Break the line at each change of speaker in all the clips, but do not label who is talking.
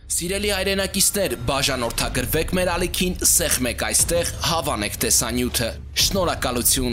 Սիրելի հայրենակիցներ, բաժանորդագրվեք մեր ալիքին, սեղմեք այստեղ, հավանեք տեսանյութը։ Շնորհակալություն։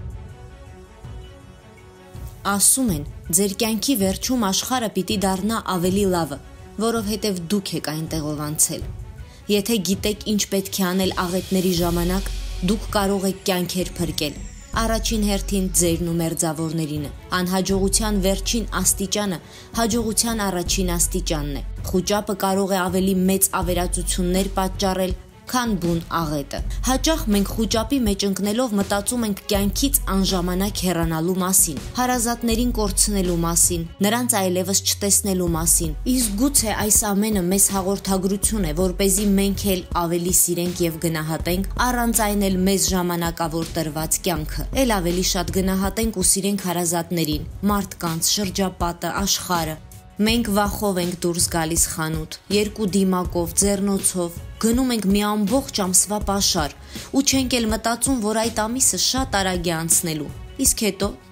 Ասում են, ձեր կյանքի վերջում աշխարհը պիտի դառնա ավելի լավը, որովհետև դուք եք այնտեղով անցել։ Եթե գիտեք ինչ պետք է անել աղետների ժամանակ, դուք կարող եք կյանքեր փրկել։ Առաջին հերթին ձերն ու մերձավորներինը։ Անհաջողության վերջին աստիճանը հաջողության առաջին աստիճանն է։ Խուճապը կարող է ավելի մեծ ավերածություններ պատճառել, քան բուն աղետը։ Հաճախ մենք խուճապի մեջ ընկնելով մտածում ենք կյանքից անժամանակ հեռանալու մասին, հարազատներին կորցնելու մասին, նրանց այլևս չտեսնելու մասին։ Իսկ գուցե այս ամենը մեզ հաղորդագրություն է, որպեսզի մենք էլ ավելի սիրենք եւ գնահատենք, առանց այն էլ մեզ ժամանակավոր տրված կյանքը։ Էլ ավելի շատ գնահատենք ու սիրենք հարազատներին, մարդկանց, շրջապատը, աշխարհը։ Մենք վախով ենք դուրս գալիս խանութ, երկու դիմակով, ձեռնոցով, գնում ենք մի ամբողջ ամսվա պաշար ու չենք էլ մտածում, որ այդ ամիսը շատ արագ է անցնելու։ Իսկ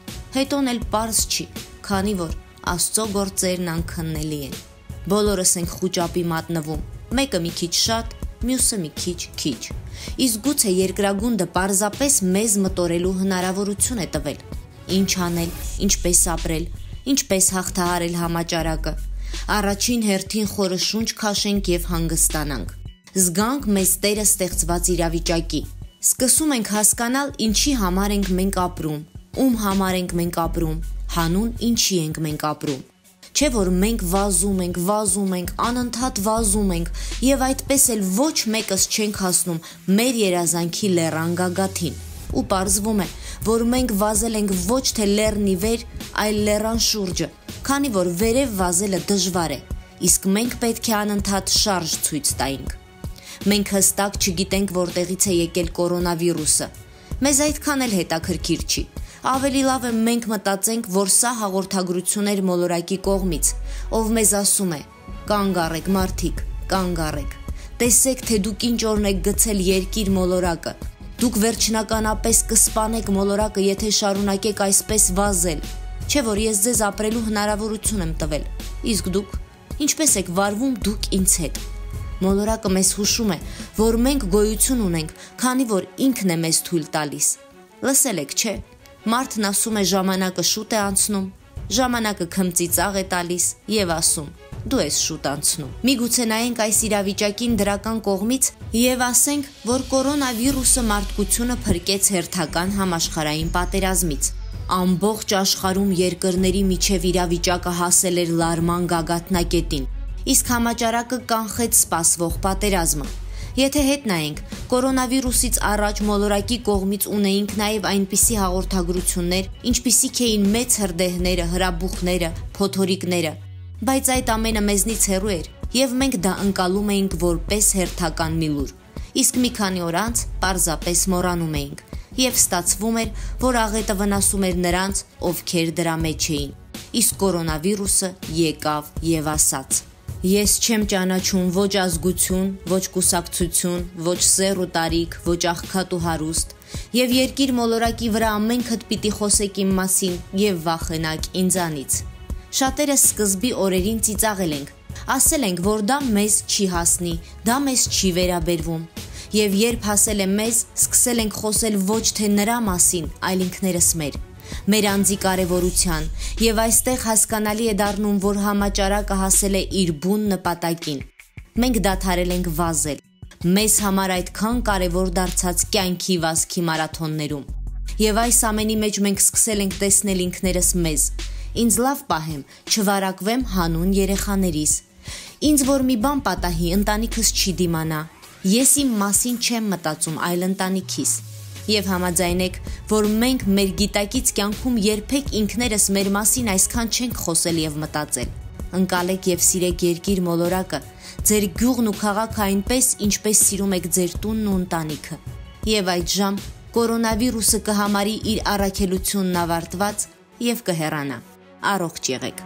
հետոն էլ պարզ չի, քանի որ Աստծո գործերն անքննելի են։ Բոլորս ենք խուճապի մատնվում, մեկը մի քիչ շատ, մյուսը մի քիչ։ Իսկ գուցե երկրագունդը պարզապես մեզ մտորելու հնարավորություն է տվել։ Ինչ անել, ինչպես ապրել, ինչպես հաղթահարել համաճարակը։ Առաջին հերթին խորը շունչ քաշենք եւ հանգստանանք։ Զգանք մեզ Տերը ստեղծված իրավիճակի։ Սկսում ենք հասկանալ ինչի համար ենք մենք ապրում, ում համար ենք մենք ապրում, հանուն ինչի ենք մենք ապրում։ Չէ որ մենք վազում ենք, անընդհատ վազում ենք եւ այդպես էլ ոչ մեկս չենք հասնում մեր երազանքի լեռան գագաթին։ Ու պարզվում է, որ մենք վազել ենք ոչ թե լեռնի վեր, այլ լեռան շուրջը, քանի որ վերև վազելը դժվար է, իսկ մենք պետք է անընդհատ շարժ ցույց տայինք։ Մենք հստակ չգիտենք որտեղից է եկել կորոնավիրուսը։ Մեզ այդքան էլ հետաքրքիր չի։ Ավելի լավ է մենք մտածենք, որ սա հաղորդագրություն էր մոլորակի կողմից, ով մեզ ասում է. «Կանգ առեք, մարդիկ, կանգ առեք։ Տեսեք, թե դուք ինչ օրն եք գցել երկիր մոլորակը։ Դուք վերջնականապես կսպանեք մոլորակը, եթե շարունակեք այսպես վազել։ Չէ որ ես ձեզ ապրելու հնարավորություն եմ տվել։ Իսկ դուք ինչպես եք վարվում դուք ինձ հետ»։ Մոլորակը մեզ հուշում է, որ մենք գոյություն ունենք, քանի որ ինքն է մեզ թույլ տալիս։ Լսել եք, չէ՞։ Մարդն ասում է ժամանակը շուտ է անցնում, ժամանակը քմծիծաղ է տալիս եւ ասում. «Դու ես շուտ անցնում»։ Միգուցե նայենք այս իրավիճակին դրական կողմից եւ ասենք, որ կորոնավիրուսը մարդկությունը փրկեց հերթական համաշխարհային պատերազմից։ Ամբողջ աշխարհում երկրների միջև իրավիճակը հասել էր լարման գագաթնակետին, իսկ համաճարակը կանխեց սպասվող պատերազմը։ Եթե հետ նայենք, կորոնավիրուսից առաջ մոլորակի կողմից ունեինք նաև այնպիսի հաղորդագրություններ, ինչպիսիք էին մեծ հրդեհները, հրաբուխները, փոթորիկները, բայց այդ ամենը մեզնից հեռու էր, եւ մենք դա ընկալում էինք որպես հերթական մի լուր։ Իսկ մի քանի օր անց պարզապես մոռանում էինք, եւ ստացվում էր, որ աղետը վնասում էր նրանց, ովքեր դրա մեջ էին։ Իսկ կորոնավիրուսը եկավ եւ ասաց. «Ես չեմ ճանաչում ոչ ազգություն, ոչ կուսակցություն, ոչ սեռ ու տարիք, ոչ աղքատ ու հարուստ, եւ երկիր մոլորակի վրա ամենքդ պիտի խոսեք իմ մասին եւ վախենաք ինձանից»։ Շատերը սկզբի օրերին ծիծաղել ենք, ասել ենք, որ դա մեզ չի հասնի, դա մեզ չի վերաբերվում։ Եվ երբ հասել է մեզ, սկսել ենք խոսել ոչ թե նրա մասին, այլ ինքներս մեր անձի կարևորության, եւ այստեղ հասկանալի է դառնում, որ համաճարակը հասել է իր բուն նպատակին։ Մենք դադարել ենք վազել, մեզ համար այդքան կարևոր դարձած կյանքի վազքի մարաթոններում։ Եվ այս ամենի մեջ մենք սկսել ենք տեսնել ինքներս մեզ։ Ինձ լավ պահեմ, չվարակվեմ հանուն երեխաներիս։ Ինձ որ մի բան պատահի, ընտանիքս չի դիմանա։ Ես իմ մասին չեմ մտածում, այլ ընտանիքիս։ Եվ համաձայնեք, որ մենք մեր գիտակից կյանքում երբեք ինքներս մեր մասին այսքան չենք խոսել եւ մտածել։ Ընկալեք եւ սիրեք երկիր մոլորակը, ձեր գյուղն ու քաղաքը այնպես, ինչպես սիրում եք ձեր տունն ու ընտանիքը։ Եվ այդժամ կորոնավիրուսը կհամարի իր առաքելությունն ավարտված եւ կհեռանա։ Առողջ եղեք։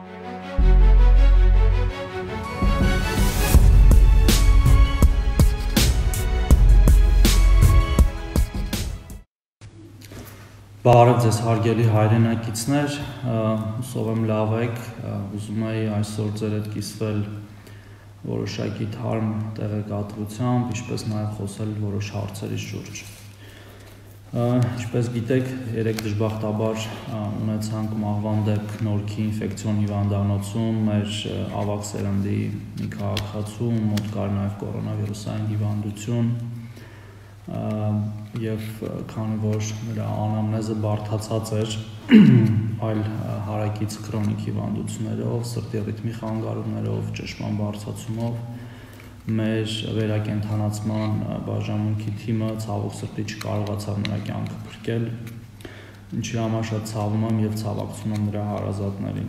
Բարև ձեզ հարգելի հայրենակիցներ, հուսով եմ լավ եք, ուզում եի այսօր ձեր հետ կիսվել որոշակի թարմ տեղեկատվությամբ, ինչպես նաև խոսել որոշ հարցերի շուրջ։ Ինչպես գիտեք, երեք դժբախտաբար ունեցանք մահվան դեպք Նորքի ինֆեկցիոն հիվանդանոցում, մեր ավագ սերնդի մի քաղաքացու, մոտ կար նաև կորոնավիրուսային հիվանդություն, եւ քանի որ նրա անամնեզը բարդացած էր այլ հարակից քրոնիկ հիվանդություններով, սրտի ռիթմի խանգարումներով, ճնշման բարձրացումով, մեր վերակենդանացման բաժանմունքի թիմը ցավոք սրտի չկարողացավ նրա կյանքը փրկել, ինչի համար շատ ցավում եմ եւ ցավակցում եմ նրա հարազատներին։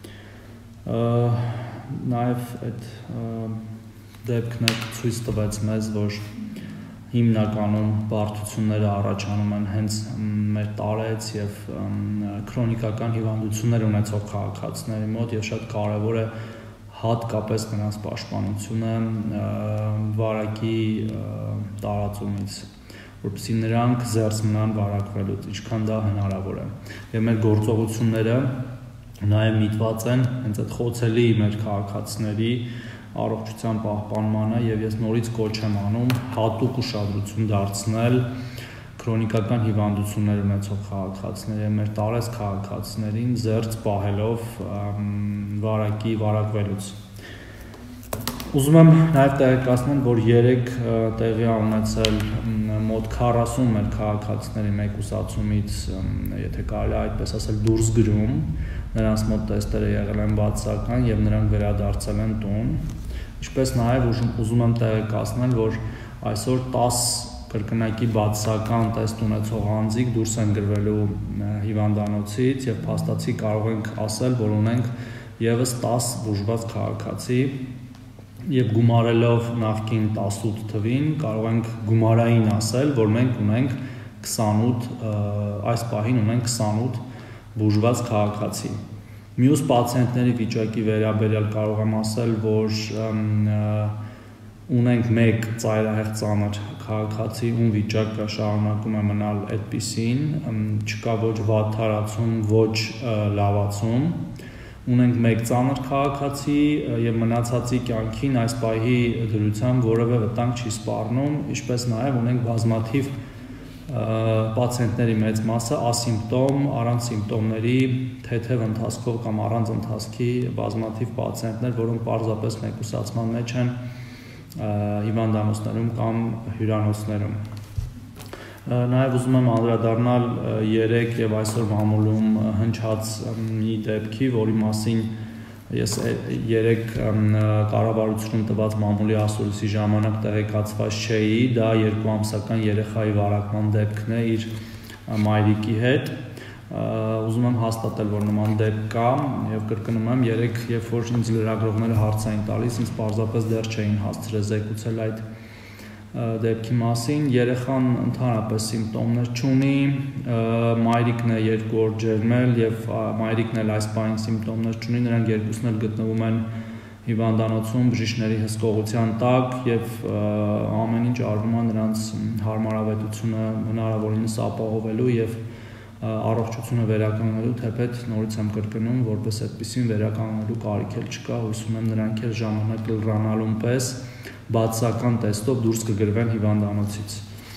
Նաեւ այդ դեպքն ցույց տվեց մեզ, որ հիմնականում բարդությունները առաջանում են հենց մեր տարեց եւ քրոնիկական հիվանդություններ ունեցող քաղաքացիների մոտ եւ շատ կարեւոր է հատկապես նրանց պաշտպանությունը վարակի տարածումից, որպեսզի նրանք զերծ մնան վարակվելուց, ինչքան դա հնարավոր է։ Եվ մեր գործողությունները նաեւ միտված են հենց այդ խոցելի մեր քաղաքացիների առողջության պահպանմանը եւ ես նորից կոչ եմ անում հատուկ ուշադրություն դարձնել քրոնիկական հիվանդություններ ունեցող քաղաքացիների եւ մեր տարեց քաղաքացիներին զերծ պահելով վարակի վարակվելուց։ Ուզում եմ նաեւ տեղեկացնել, որ երեք տեղի է ունեցել մոտ 40 մեր քաղաքացիների մեկուսացումից, եթե կարելի է այդպես ասել, դուրս գրում, նրանց մոտ տեստերը եղել են բացասական եւ նրանք վերադարձել են տուն։ Ինչպես նաև ուզում եմ տեղեկացնել, որ այսօր 10 կրկնակի բացասական տեստ ունեցող անձիկ դուրս են գրվելու հիվանդանոցից եւ փաստացի կարող ենք ասել, որ ունենք եւս 10 բուժված քաղաքացի եւ գումարելով նախկին 18 թվին կարող ենք գումարային ասել, որ մենք ունենք 28 այս պահին ունենք 28 բուժված քաղաքացի։ Մյուս պացիենտների վիճակի վերաբերյալ կարող եմ ասել, որ ունենք մեկ ծայրահեղ ծանր քաղաքացի, ում վիճակը շարունակում է մնալ այդպիսին, չկա ոչ վատթարացում, ոչ լավացում։ Ունենք մեկ ծանր քաղաքացի եւ մնացածի կյանքին այս պահի դրությամբ որևէ վտանգ չի սպառնում, ինչպես նաեւ ունենք բազմաթիվ պացիենտների մեծ մասը ասիմպտոմ, առանց սիմպտոմների, թեթև ընթացքով կամ առանց ընթացքի բազմաթիվ պացիենտներ, որոնք պարզապես մեկուսացման մեջ են հիվանդանոցներում կամ հյուրանոցներում։ Նաև ուզում եմ անդրադառնալ 3 եւ այսօր մամուլում հնչած մի դեպքի, որի մասին ես 3 կառավարությունում տված մամուլի ասուլիսի ժամանակ տեղեկացված չէի, դա 2 ամսական երեխայի վարակման դեպքն է իր մայրիկի հետ։ Ուզում եմ հաստատել, որ նման դեպք կա եւ կրկնում եմ 3 երբ որ ինձ լրագրողները հարց էին տալիս, ինձ պարզապես դեռ չէին հասցրել զեկուցել այդ դեպքի մասին, երեխան ընդհանրապես սիմպտոմներ չունի, մայրիկն է 2 օր ջերմել եւ մայրիկն էլ այս պահին սիմպտոմներ չունի, նրանք երկուսն էլ գտնվում են հիվանդանոցում բժիշկների հսկողության տակ եւ ամեն ինչ արվում է նրանց հարմարավետությունը հնարավորինս ապահովելու եւ առողջությունը վերականգնելու, թեպետ նորից եմ կրկնում, որպես այդպեսին վերականգնելու կարիք էլ չկա, հույս ունեմ նրանք էլ ժամանակ լրանալուն պես բացասական տեստով դուրս կգրվեն հիվանդանոցից։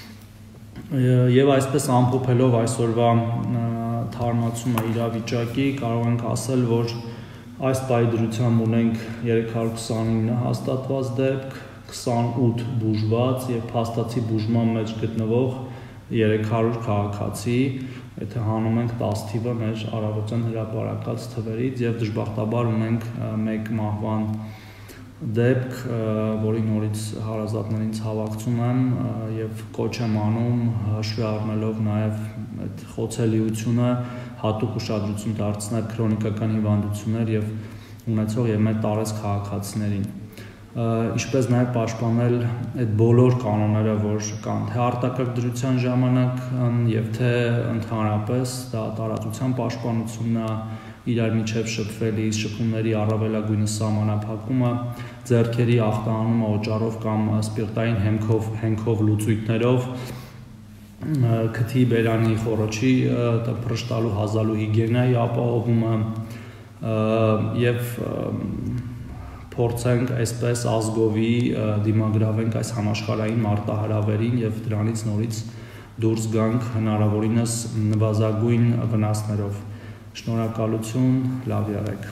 Եվ այսպես ամփոփելով այսօրվա թարմացումը իրավիճակի, կարող ենք ասել, որ այս պահի դրությամբ ունենք 329 հաստատված դեպք, 28 բուժված եւ փաստացի բուժման մեջ գտնվող 300 քաղաքացի, եթե հանում ենք 10 թիվը մեր առավոտյան հրապարակած թվերից եւ դժբախտաբար ունենք մեկ մահվան դեպք, որի նորից հարազատներին ցավակցում եմ եւ կոչ եմ անում հաշվի առնելով նաեւ այդ խոցելիությունը հատուկ ուշադրություն դարձնել քրոնիկական հիվանդություններ եւ ունեցող եւ մեր տարեց քաղաքացիներին, ինչպես նաեւ պաշտպանել այդ բոլոր կանոնները, որ կան թե արտակարգ դրության ժամանակ եւ թե ընդհանրապես դա տարածության պաշտպանությունն է, իրար միջև շփվելիս, շփումների առավելագույնս սահմանափակումը, ձեռքերի ախտանումը օճառով կամ սպիրտային հենքով լուծույթներով, քթի բերանի խոռոչի փռշտալու հազալու հիգիենայի ապահովումը եւ փորձենք այսպես ազգովի դիմագրավենք այս համաշխարհային մարտահրավերին եւ դրանից նորից դուրս գանք հնարավորինս նվազագույն վնասներով։ Շնորհակալություն, լավ եղեք։